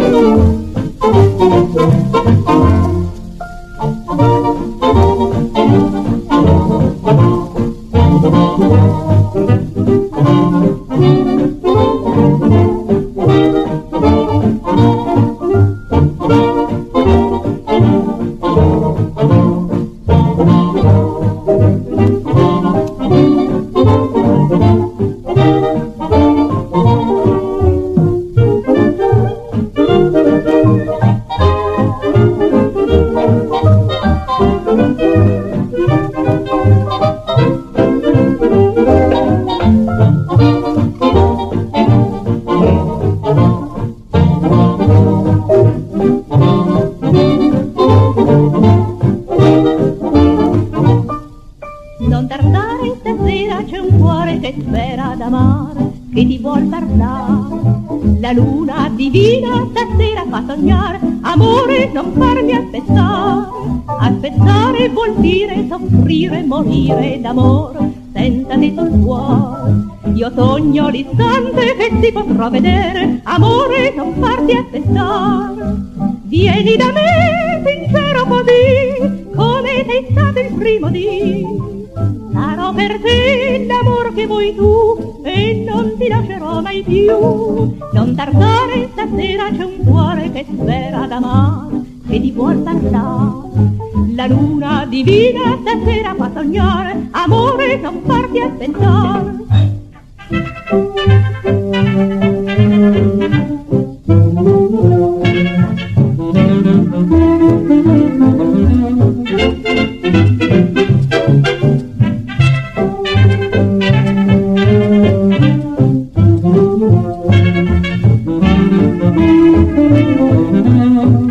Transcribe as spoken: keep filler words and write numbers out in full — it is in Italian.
Non tardare, stasera c'è un cuore che spera d'amare, che ti vuol parlare. La luna divina stasera fa sognare, amore non farmi aspettare. Aspettare vuol dire soffrire, morire d'amore, senza te sul cuore. Io sogno l'istante che ti potrò vedere, amore non farti aspettare. Vieni da me, sincero così, come sei stato il primo dì. Sarò per te l'amor che vuoi tu e non ti lascerò mai più. Non tardare, stasera c'è un cuore che spera d'amare, che ti vuol parlare. La luna divina stasera fa sognare, amore non farti aspettare. Thank you.